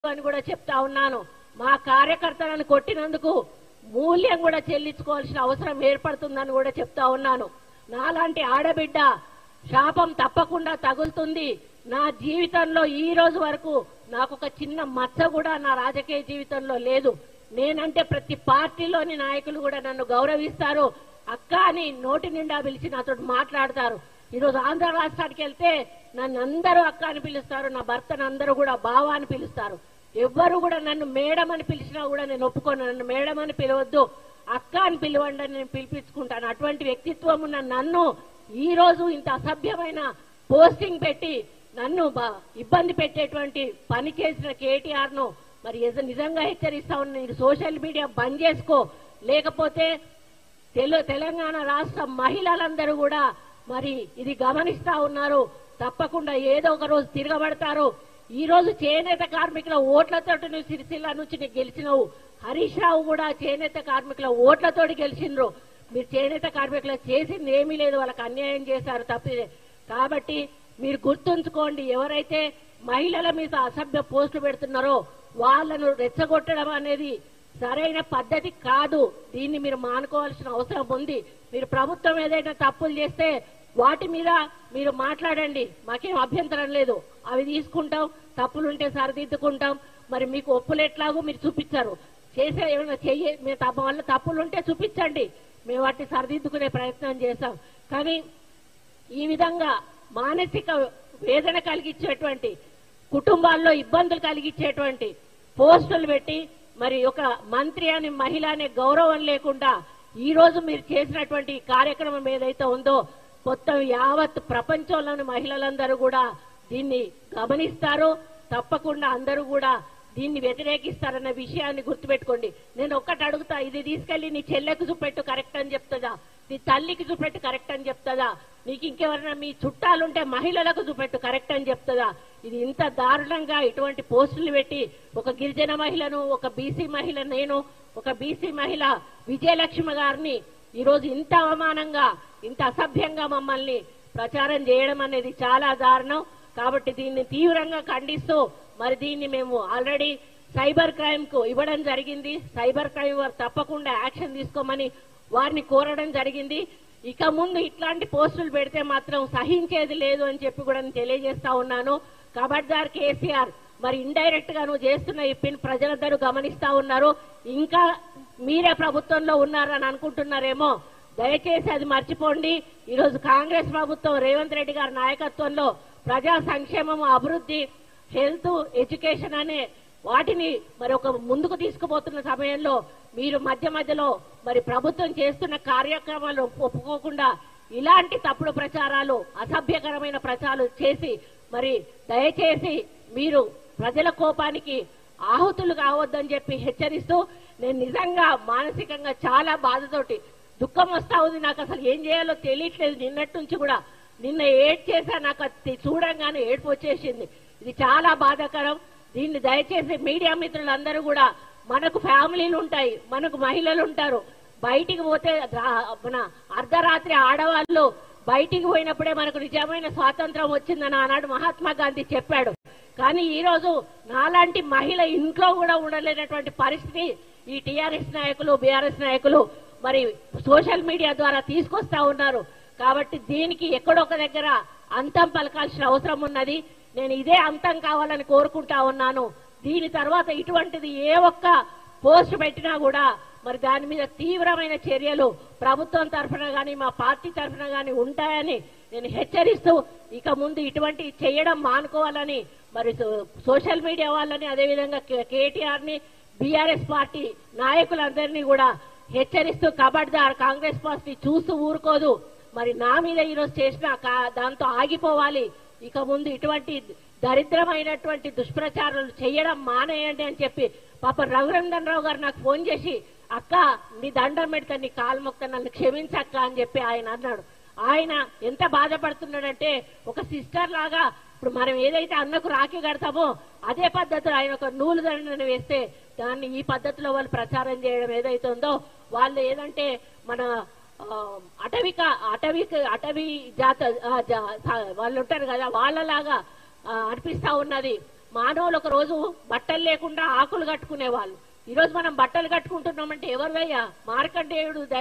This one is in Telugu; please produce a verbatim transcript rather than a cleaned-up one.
అని కూడా చెప్తా ఉన్నాను. మా కార్యకర్తలను కొట్టినందుకు మూల్యం కూడా చెల్లించుకోవాల్సిన అవసరం ఏర్పడుతుందని కూడా చెప్తా ఉన్నాను. నాలాంటి ఆడబిడ్డ శాపం తప్పకుండా తగులుతుంది. నా జీవితంలో ఈ రోజు వరకు నాకు ఒక చిన్న మచ్చ కూడా నా రాజకీయ జీవితంలో లేదు. నేనంటే ప్రతి పార్టీలోని నాయకులు కూడా నన్ను గౌరవిస్తారు. అక్క అని నోటి నిండా పిలిచి నాతో మాట్లాడతారు. ఈరోజు ఆంధ్ర రాష్ట్రానికి వెళ్తే నన్ను అందరూ అక్క అని పిలుస్తారు. నా భర్తను అందరూ కూడా బావ అని పిలుస్తారు. ఎవ్వరు కూడా నన్ను మేడం అని పిలిచినా కూడా నేను ఒప్పుకోను. నన్ను మేడం అని పిలవద్దు, అక్క అని పిలవండి అని నేను పిలిపించుకుంటాను. అటువంటి వ్యక్తిత్వం ఉన్న నన్ను ఈ రోజు ఇంత అసభ్యమైన పోస్టింగ్ పెట్టి నన్ను ఇబ్బంది పెట్టేటువంటి పని చేసిన కేటీఆర్ ను మరి నిజంగా హెచ్చరిస్తా ఉన్నా. నేను సోషల్ మీడియా బంద్ చేసుకో, లేకపోతే తెలంగాణ రాష్ట్ర మహిళలందరూ కూడా మరి ఇది గమనిస్తా ఉన్నారు. తప్పకుండా ఏదో ఒక రోజు తిరగబడతారు. ఈ రోజు చేనేత కార్మికుల ఓట్లతో నువ్వు సిరిసిల్ల నుంచి నీకు గెలిచినవు. హరీష్ రావు కూడా చేనేత కార్మికుల ఓట్లతోటి గెలిచినరు. మీరు చేనేత కార్మికులు చేసింది ఏమీ లేదు, వాళ్ళకి అన్యాయం చేశారు తప్పిదే. కాబట్టి మీరు గుర్తుంచుకోండి, ఎవరైతే మహిళల మీద అసభ్య పోస్టులు పెడుతున్నారో వాళ్ళను రెచ్చగొట్టడం అనేది సరైన పద్ధతి కాదు. దీన్ని మీరు మానుకోవాల్సిన అవసరం ఉంది. మీరు ప్రభుత్వం ఏదైనా తప్పులు చేస్తే వాటి మీద మీరు మాట్లాడండి, మాకేం అభ్యంతరం లేదు. అవి తీసుకుంటాం, తప్పులుంటే సరిదిద్దుకుంటాం. మరి మీకు ఒప్పులు ఎట్లాగో మీరు చూపించారు. చేసే ఏమైనా చెయ్యి మీ వల్ల తప్పులుంటే చూపించండి, మేము వాటిని సరిదిద్దుకునే ప్రయత్నం చేస్తాం. కానీ ఈ విధంగా మానసిక వేదన కలిగించేటువంటి, కుటుంబాల్లో ఇబ్బందులు కలిగించేటువంటి పోస్టులు పెట్టి మరి ఒక మంత్రి అని మహిళ అనే గౌరవం లేకుండా ఈ రోజు మీరు చేసినటువంటి కార్యక్రమం ఏదైతే ఉందో మొత్తం యావత్ ప్రపంచంలోని మహిళలందరూ కూడా దీన్ని గమనిస్తారు. తప్పకుండా అందరూ కూడా దీన్ని వ్యతిరేకిస్తారన్న విషయాన్ని గుర్తుపెట్టుకోండి. నేను ఒక్కటి అడుగుతా, ఇది తీసుకెళ్లి నీ చెల్లెకు చూపెట్టు కరెక్ట్ అని చెప్తుందా, నీ తల్లికి చూపెట్టు కరెక్ట్ అని చెప్తుందా, నీకు ఇంకెవరైనా మీ చుట్టాలుంటే మహిళలకు చూపెట్టు కరెక్ట్ అని చెప్తుందా? ఇది ఇంత దారుణంగా ఇటువంటి పోస్టులు పెట్టి ఒక గిరిజన మహిళను, ఒక బీసీ మహిళ, నేను ఒక బీసీ మహిళ విజయలక్ష్మి గారిని ఈరోజు ఇంత అవమానంగా ఇంత అసభ్యంగా మమ్మల్ని ప్రచారం చేయడం అనేది చాలా దారుణం. కాబట్టి దీన్ని తీవ్రంగా ఖండిస్తూ మరి దీన్ని మేము ఆల్రెడీ సైబర్ క్రైమ్ కు ఇవ్వడం జరిగింది. సైబర్ క్రైమ్ వారు తప్పకుండా యాక్షన్ తీసుకోమని వారిని కోరడం జరిగింది. ఇక ముందు ఇట్లాంటి పోస్టులు పెడితే మాత్రం సహించేది లేదు అని చెప్పి కూడా నేను తెలియజేస్తా ఉన్నాను. ఖబర్దార్ కేసీఆర్, మరి ఇండైరెక్ట్ గా నువ్వు చేస్తున్న ఈ పిన్ ప్రజలందరూ గమనిస్తా ఉన్నారు. ఇంకా మీరే ప్రభుత్వంలో ఉన్నారని అనుకుంటున్నారేమో, దయచేసి అది మర్చిపోండి. ఈరోజు కాంగ్రెస్ ప్రభుత్వం రేవంత్ రెడ్డి గారి నాయకత్వంలో ప్రజా సంక్షేమం, అభివృద్ధి, హెల్త్, ఎడ్యుకేషన్ అనే వాటిని మరి ఒక ముందుకు తీసుకుపోతున్న సమయంలో మీరు మధ్య మధ్యలో మరి ప్రభుత్వం చేస్తున్న కార్యక్రమాలు ఒప్పుకోకుండా ఇలాంటి తప్పుడు ప్రచారాలు, అసభ్యకరమైన ప్రచారాలు చేసి మరి దయచేసి మీరు ప్రజల కోపానికి ఆహుతులు కావద్దని చెప్పి హెచ్చరిస్తూ, నేను నిజంగా మానసికంగా చాలా బాధతోటి దుఃఖం వస్తా ఉంది. నాకు అసలు ఏం చేయాలో తెలియట్లేదు. నిన్నటి నుంచి కూడా నిన్న ఏడ్ చేశా, నాకు అది చూడంగానే ఏడుపు వచ్చేసింది. ఇది చాలా బాధాకరం. దీన్ని దయచేసి మీడియా మిత్రులందరూ కూడా, మనకు ఫ్యామిలీలు ఉంటాయి, మనకు మహిళలు ఉంటారు. బయటికి పోతే మన అర్ధరాత్రి ఆడవాళ్ళు బయటికి పోయినప్పుడే మనకు నిజమైన స్వాతంత్రం వచ్చిందని ఆనాడు మహాత్మా గాంధీ చెప్పాడు. కానీ ఈ రోజు నాలాంటి మహిళ ఇంట్లో కూడా ఉండలేనటువంటి పరిస్థితి ఈ టీఆర్ఎస్ నాయకులు, బీఆర్ఎస్ నాయకులు మరి సోషల్ మీడియా ద్వారా తీసుకొస్తా ఉన్నారు. కాబట్టి దీనికి ఎక్కడొక దగ్గర అంతం పలకాల్సిన అవసరం ఉన్నది. నేను ఇదే అంతం కావాలని కోరుకుంటా ఉన్నాను. దీని తర్వాత ఇటువంటిది ఏ ఒక్క పోస్ట్ పెట్టినా కూడా మరి దాని మీద తీవ్రమైన చర్యలు ప్రభుత్వం తరఫున గాని మా పార్టీ తరఫున గాని ఉంటాయని నేను హెచ్చరిస్తూ, ఇక ముందు ఇటువంటి చేయడం మానుకోవాలని మరి సోషల్ మీడియా వాళ్ళని, అదేవిధంగా కేటీఆర్ ని, బీఆర్ఎస్ పార్టీ నాయకులందరినీ కూడా హెచ్చరిస్తూ, ఖబర్దార్ కాంగ్రెస్ పార్టీ చూస్తూ ఊరుకోదు. మరి నా మీద ఈరోజు చేసిన దాంతో ఆగిపోవాలి. ఇక ముందు ఇటువంటి దరిద్రమైనటువంటి దుష్ప్రచారాలు చేయడం మానేయండి అని చెప్పి పాప రఘునందన్ రావు గారు నాకు ఫోన్ చేసి, అక్క నీ దండం పెడతా, నీ కాలు మొక్క, నన్ను క్షమించక్క అని చెప్పి ఆయన అన్నాడు. ఆయన ఎంత బాధపడుతున్నాడంటే ఒక సిస్టర్ లాగా, ఇప్పుడు మనం ఏదైతే అన్నకు రాఖీ కడతామో అదే పద్ధతిలో ఆయన ఒక నూలు దండను వేస్తే దాన్ని ఈ పద్ధతిలో వాళ్ళు ప్రచారం చేయడం ఏదైతే ఉందో, వాళ్ళు ఏదంటే మన అటవిక అటవిక అటవీ జాత వాళ్ళు ఉంటారు కదా, వాళ్ళలాగా అనిపిస్తా ఉన్నది. మానవులు ఒక రోజు బట్టలు లేకుండా ఆకులు కట్టుకునే వాళ్ళు. ఈ రోజు మనం బట్టలు కట్టుకుంటున్నామంటే ఎవరివయ్యా? మార్కండేయుడు